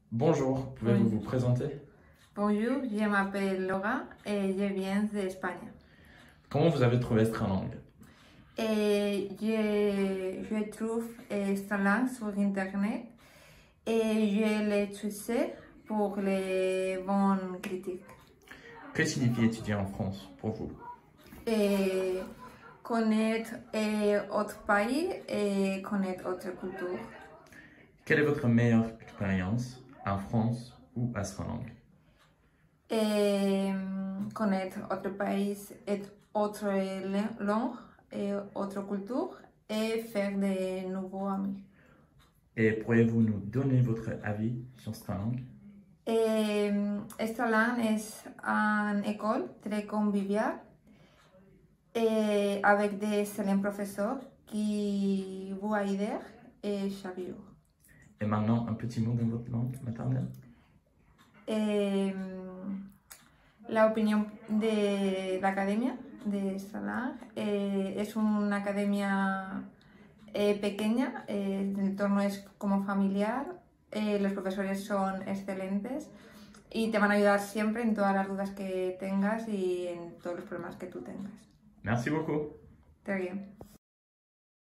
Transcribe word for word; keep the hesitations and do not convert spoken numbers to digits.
Bonjour, pouvez-vous Oui. vous présenter? Bonjour, je m'appelle Laura et je viens d'Espagne. Comment vous avez trouvé cette langue? Et je, je trouve cette langue sur Internet et je l'ai utilisée pour les bonnes critiques. Que signifie étudier en France pour vous? Et connaître et autre pays et connaître autre culture. Quelle est votre meilleure expérience en France ou à Sri Lanka? Et connaître autre pays et autre langue et autre culture et faire de nouveaux amis. Et pourriez-vous nous donner votre avis sur cette langue? Et esta langue est une école très conviviale et avec des excellents professeurs qui vous aident et chaque jour. Et maintenant, un petit mot dans votre langue maternelle? Et la opinión de la academia de esta langue eh, es una academia eh, pequeña, eh, el entorno es como familiar, eh, los profesores son excelentes y te van a ayudar siempre en todas las dudas que tengas y en todos los problemas que tú tengas. Merci beaucoup. Très bien.